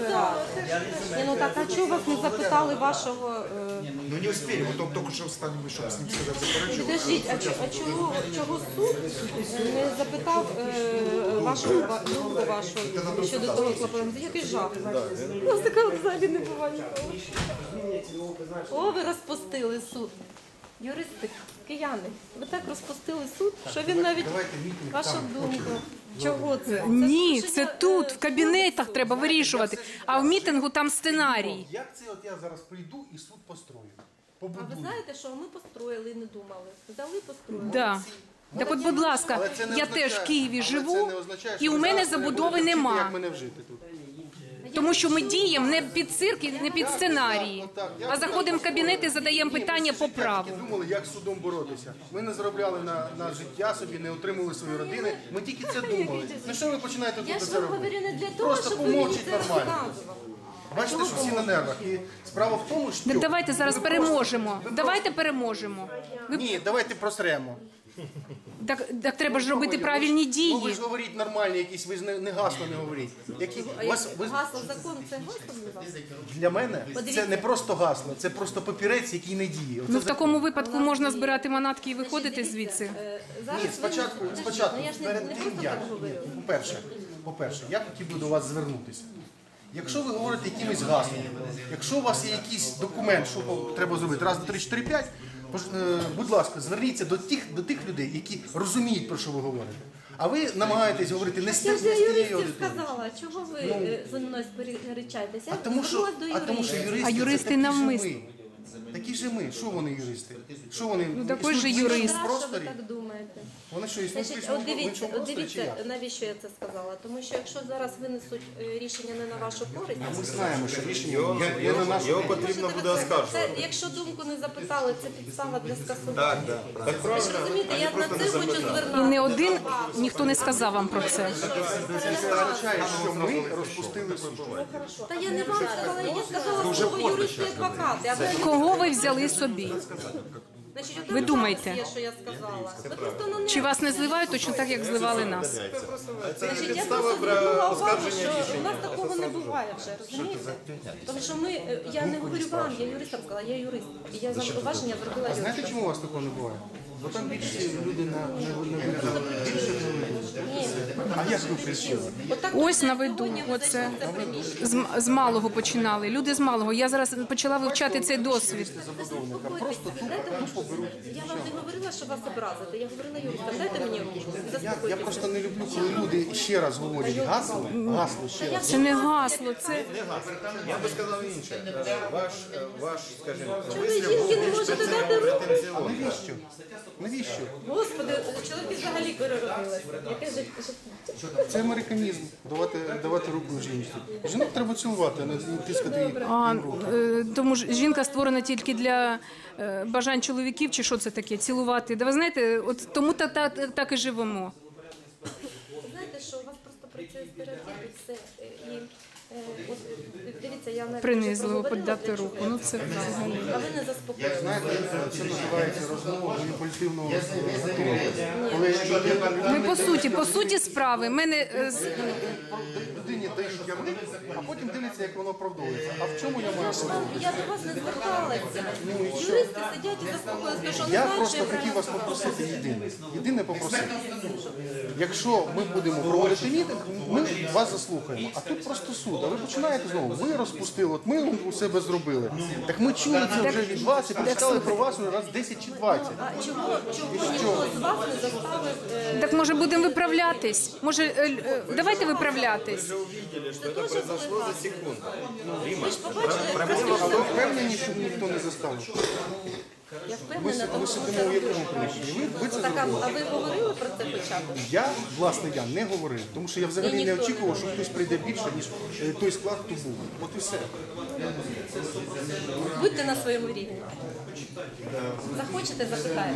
Ні, ну так, а чого вас не запитали вашого... Ну не успели, вот он только что встали, чтобы с ним сказать заперечивать. Підождіть, а чого суд не запитав думку вашу щодо того клопотання? Який жах. У нас такого взагалі не буває. О, ви розпустили суд. Юристи, кияни, ви так розпустили суд, що він навіть, ваша думка, чого це? Ні, це тут, в кабінетах треба вирішувати, а в мітингу там сценарій. Як це от я зараз прийду і суд построю? А ви знаєте, що ми построїли і не думали? Взяли, построїли. Да. Так от, будь ласка, я теж в Києві живу, і у мене забудови нема. Як мене вжити тут? Тому що ми діємо не під цирк і не під сценарії, а заходимо в кабінет і задаємо питання по праву. Думали, як з судом боротися. Ми не заробляли на життя собі, не отримали свої родини. Ми тільки це думали. Ну що ви починаєте Я тут ж це вам робити? говорю не для того, Просто щоб ви мені помовчіть це нормально. розказували. Бачите, що всі на нервах. І справа в тому, що... Так давайте зараз переможемо. Давайте переможемо. Ні, давайте просремо. Так треба ж робити правильні Ну ви дії. ж говоріть нормальні якісь, ви ж не гасло не говоріть. Гасло закон – це гасло для вас? Для мене це не просто гасло, це просто папірець, який не діє. Ну в такому випадку можна збирати манатки і виходити звідси. Ні, спочатку, перед тим як. По-перше, я хотів би до вас звернутися. Якщо ви говорите якимось гаслом, якщо у вас є якийсь документ, що треба зробити, раз, два, три, чотири, п'ять, будь ласка, зверніться до тих людей, які розуміють, про що ви говорите. А ви намагаєтесь говорити не з Я тією ж юристів аудиторією. сказала, чого ви зі мною сперечаєтеся? А тому що юристи, А юристи це такі навмисно. же ми. Такі же ми. Що вони юристи? Що вони? Ну, такий же існують в юрист. іншому Що ви просторі? так думаєте? Вони що, існують Значить, в іншому просторі чи дивіться, як? навіщо я це сказала? Тому що якщо зараз винесуть рішення не на вашу користь, Ми знаємо, що рішення є на нашу. Його потрібно буде оскаржувати. якщо думку не запитали, це підстава для скасування. Так, так. Так Ви правильно. ж розумієте, я на це хочу І звернути. не один ніхто не сказав вам про це. Це означає, що ми розпустили суд. Та я не вам сказала, я сказала слово юристи і адвокати. А ви Кого ви взяли собі? Значить, Ви думаєте? Є, що я сказала. Ви просто на Чи вас не зливають точно так, як зливали нас? Це Значить, я підстава просто для звернула увагу, оскарження що у рішення. нас такого не буває вже, розумієте? Тому що ми, я не говорю вам, я юристам сказала, я юрист. І я зауваження зробила Знаєте, юристам. чому у вас такого не буває? Бо там більше люди А як ви прийшли? Ось на виду, оце. З малого починали. Люди з малого. Я зараз почала вивчати цей досвід. Просто тупо беруть. Я вам не говорила, що вас образити, я говорила юристам, дайте мені ручку, Я заспокойтеся. просто не люблю, коли люди ще раз говорять гасло ще раз. Це не гасло, це Я би сказав інше. Ваш, скажімо, Ви жінки не можете дати руку? А навіщо? Навіщо? Господи, чоловіки взагалі переробилися. Яке життя? Це американізм. Давати руку жінці. Жінок треба цілувати, а не тискати її. тому ж жінка створена тільки для бажань чоловіків, чи що це таке? Цілувати. Да ви знаєте, от тому так і живемо. Знаєте, що у вас просто працює стереотип і все. І от, дивіться, я навіть Принизливо вже проговорила, подати для руку. чого. Ну це взагалі. А ви не заспокоїли. Знаєте, це називається розмова маніпулятивного гатунку. Коли Ми по суті справи. Мене людині дають ярник, а потім дивляться, як воно оправдовується. А в чому я маю проблему? Я до вас не зверталася. Юристи сидять і заспокоїлися, тому що не Я знають, що просто я хотів вас правильно попросити єдине попросити. Якщо ми будемо проводити мітинг, ми вас заслухаємо. А тут просто суд. А ви починаєте знову, ви розпустили, от ми у себе зробили. Так ми чули це вже від вас і прочитали про вас раз 10 чи 20. А чого ніхто з вас не заставив? так може будемо виправлятись? Може, давайте виправлятись. вже увидели, що це произошло за секунду. Ви ж побачили, як А ви впевнені, що ніхто не заставив? я впевнена, тому Ви що сидимо в якому приміщенні? Ви це так, зробили? а ви говорили про це хоча б? Я не говорив, тому що я взагалі не ніхто очікував, що хтось прийде більше, ніж той склад, хто був. От і все. Будьте на своєму рівні. Захочете, запитаєте.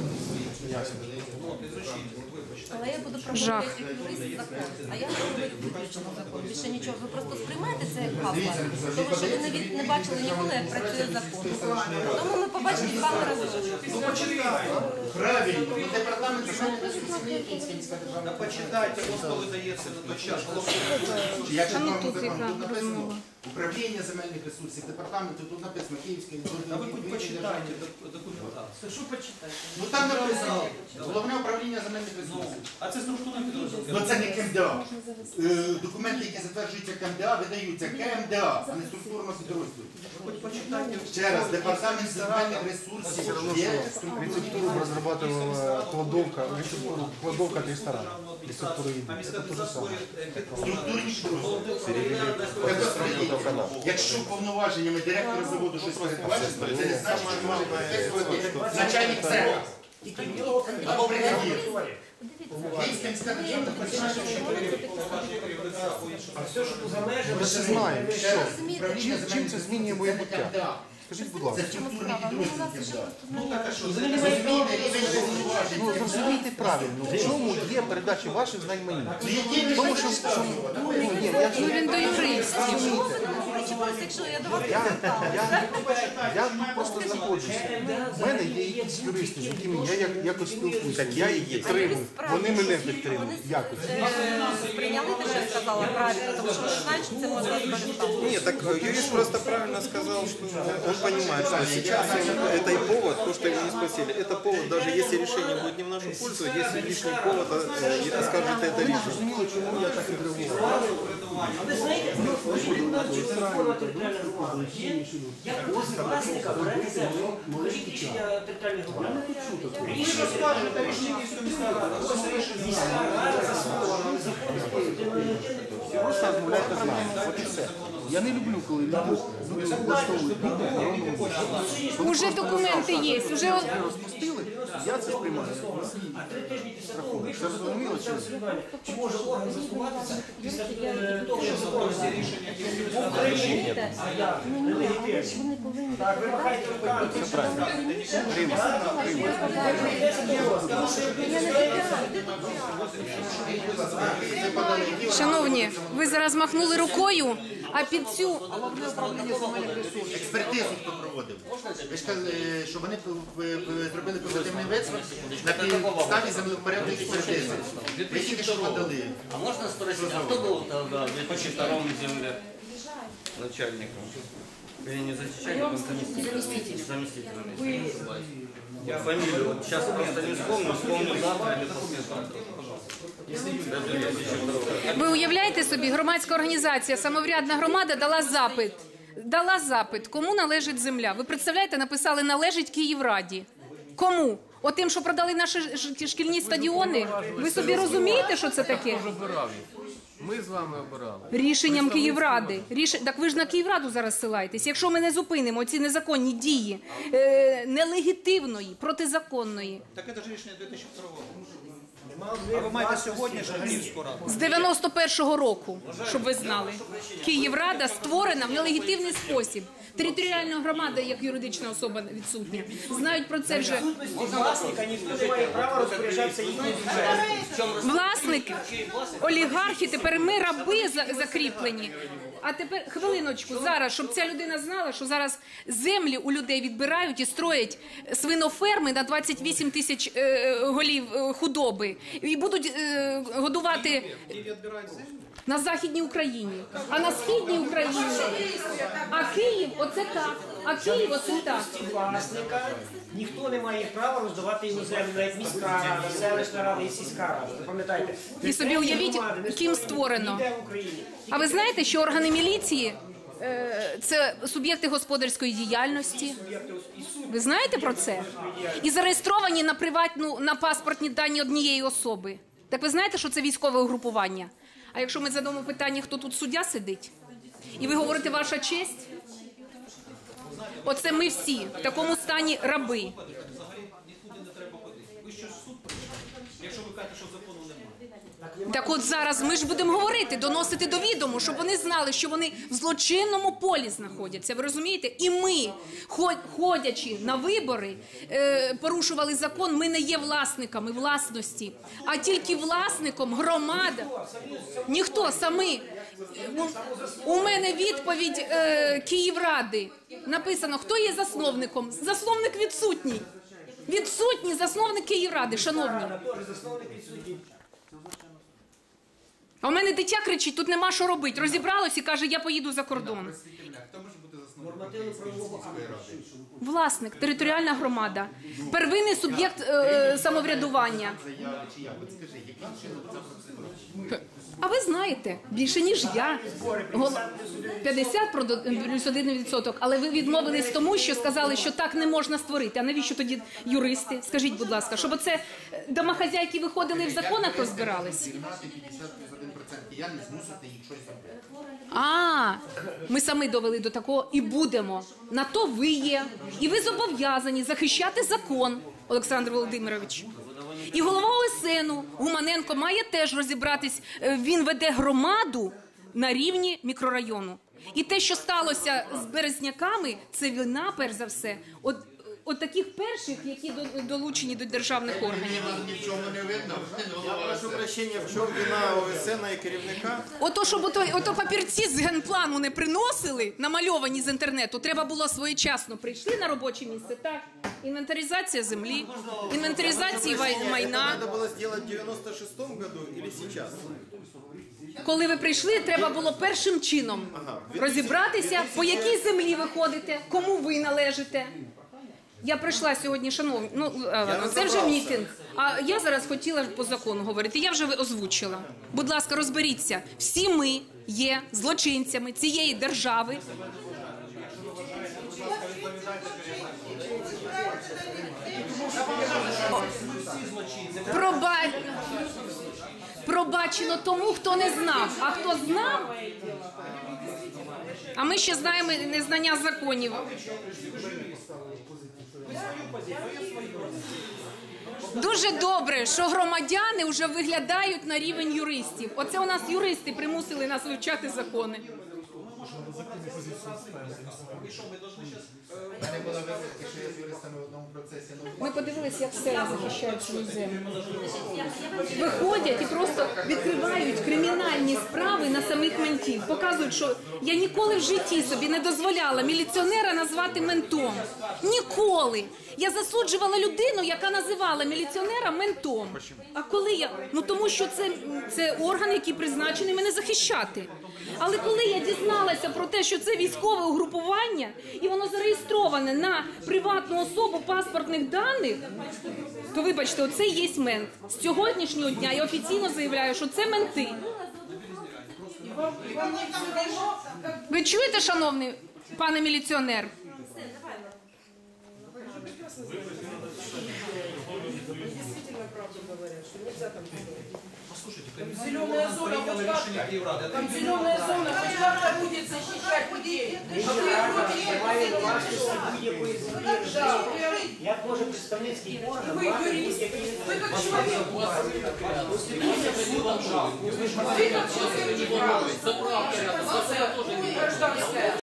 Але я буду Жах. проговорювати як юрист закон, а я говорю виключно закон. Більше нічого. Ви просто сприймаєте це як гасла. Тому що ви не бачили ніколи, як працює закон. Тому ми побачили з вами разом. Правильно, ну департамент земельних ресурсів не є Київська міська державна. Почитайте, ось коли дається на той час. Як же А ну вам тут яка тут написано? розмова. Управління земельних ресурсів, департаменту, тут написано Київська А ви хоч почитайте документацію. Що почитати? Ну там написано головне управління земельних ресурсів. А це структурне підрозділ. Ну це не КМДА. Документи, які затверджуються КМДА, видаються КМДА, а не структурно підрозділу. Хоч почитайте. Ще раз, департамент земельних ресурсів є Рецептуру разрабатывала кладовка от ресторана. Рецептуру еды. А міська Это то же самое. структурні підрозділи. Якщо повноваженнями директора заводу щось передбачено, це не значить, що може підписувати начальник цеха. Або бригадір. Київська міська державна починає, А все, що поза межами, Ми ж знаємо, Ще що. раз, управління Чим земельних це ресурсів змінює моє буття? КМДА. Скажіть, будь Це ласка. структурні підрозділи КМДА. Ну так, а що? Зрозумійте рівень повноважень. Ну, зрозумійте правильно, в чому є передача ваших знань мені? Ну, які ви Тому що ні, я ж Ну він до юристів. Якщо я до вас не зверталася. я тут просто знаходжуся. У мене є якісь юристи, з якими я якось спілкуюся. Я їх підтримую. Вони мене підтримують. Якось. Сприйняли те, що я сказала правильно, тому що вони знають, що це можна скористатися. Нет, так юрист просто правильно сказал, что он понимает, что сейчас это и повод, то, что его не спросили, это повод, даже если решение будет не в нашу пользу, если лишний повод, скажет это решение. Зрозуміло, чому я так відреагував. А ви знаєте, форма територіальної громади є, як ви власника берете землю, покажіть рішення територіальної громади. Рішення територіальної міська рада заснована, не заходить. Просто розмовляйте з нами. От і все. Я не люблю, коли люди влаштовують народному. Уже документи є. Уже от- Розпустили, я це сприймаю. А 3 тижні після того Це вийшло зрозуміло чи ні? розслідування. Чи може орган заснуватися після того, що закон нелегітимний? Так, ви махаєте руками. Шановні, ви зараз махнули рукою, а під цю Експертизу хто проводив? Ви ж казали, що вони зробили позитивний висновок на підставі землевпорядної експертизи. Ви тільки що подали. А можно спросить, а кто был тогда в 2002 земле начальником? Или не начальником, заместителем? Я фамилию вот сейчас просто не вспомню завтра или послезавтра. Даже я еще второго. ви уявляєте собі, громадська організація «Самоврядна громада» дала запит, кому належить земля. Ви представляєте, написали «належить Київраді». Кому? Отим, що продали наші шкільні стадіони? Ви собі розумієте, що це таке? Ми з вами обирали. Рішенням Київради. Так ви ж на Київраду зараз ссилаєтесь. Якщо ми не зупинимо ці незаконні дії нелегітимної, протизаконної, Так это же решение 2002 года. А ви маєте сьогодні Жагалівську раду? з 91-го року, щоб ви знали, Київрада створена в нелегітимний спосіб. Територіальна громада, як юридична особа, відсутня. Знають про це вже. Власника ніхто не має права розпоряджатися їхнім землею. Власник, олігархи, тепер ми раби закріплені. А тепер, хвилиночку, зараз, щоб ця людина знала, що зараз землі у людей відбирають і строять свиноферми на 28 тисяч голів худоби. І будуть годувати на Західній Україні. А на Східній Україні, а Київ оце так, а Київ оце так. Власника ніхто не має права роздавати його землю, навіть міська рада, селищна рада і сільська рада. Ви пам'ятаєте? І собі уявіть, ким створено. Ніде в Україні. А ви знаєте, що органи міліції це суб'єкти господарської діяльності? Ви знаєте про це? І зареєстровані на паспортні дані однієї особи. Так ви знаєте, що це військове угрупування? А якщо ми задамо питання, хто тут суддя сидить, і ви говорите «ваша честь», оце ми всі в такому стані раби. Нікуди не треба ходити. Ви що суд прийшли? Якщо ви кажете, що закону немає. Так от зараз ми ж будемо говорити, доносити до відому, щоб вони знали, що вони в злочинному полі знаходяться. Ви розумієте? І ми, ходячи на вибори, порушували закон. Ми не є власниками власності, а тільки власником громада. Ніхто, самі. У мене відповідь Київради. Написано, хто є засновником. Засновник відсутній. Відсутній засновник Київради, шановні. А у мене дитя кричить, тут нема що робити. Розібралось і каже, я поїду за кордон. Власник, територіальна громада. Первинний суб'єкт самоврядування. А ви знаєте, більше ніж я. 50 плюс 1%. Але ви відмовились тому, що сказали, що так не можна створити. А навіщо тоді юристи? Скажіть, будь ласка, щоб оце домохазяйки виходили і в законах розбирались? Ми самі довели до такого і будемо. На то ви є. І ви зобов'язані захищати закон, Олександр Володимирович. І голова ОСНу Гуманенко має теж розібратись. Він веде громаду на рівні мікрорайону. І те, що сталося з березняками, це вина, перш за все, от таких перших, які долучені до державних органів. Я прошу прощення, в чому вина ОСН і керівника? Щоб папірці з генплану не приносили, намальовані з інтернету, треба було своєчасно прийшли на робоче місце, так? Інвентаризація землі, інвентаризація майна. Треба було зробити в 96-му году або зараз? Коли ви прийшли, треба було першим чином розібратися, по якій землі ви ходите, кому ви належите. Я прийшла сьогодні, шановні, це вже мітинг, а я зараз хотіла по закону говорити, я вже озвучила. Будь ласка, розберіться, всі ми є злочинцями цієї держави. Пробачено тому, хто не знав, а хто знав, а ми ще знаємо незнання законів. Дуже добре, що громадяни вже виглядають на рівень юристів. Оце у нас юристи примусили нас вивчати закони. Ми подивилися, як селі захищають свою землю. Виходять і просто відкривають кримінальні справи на самих ментів. Показують, що я ніколи в житті собі не дозволяла міліціонера назвати ментом. Ніколи. Я засуджувала людину, яка називала міліціонера ментом. А коли я... тому що це орган, який призначений мене захищати. Але коли я дізналася про те, що це військове угрупування, і воно зареєстроване на приватну особу паспортних даних, то, вибачте, оце є мент. З сьогоднішнього дня я офіційно заявляю, що це менти. Ви чуєте, шановний пане міліціонер? Зеленая зона, вот как? Там зеленая зона, хоть как-то будет защищать людей. Як може представницький орган... Вы юрист, вы как человек. Вы как человек. Гражданская.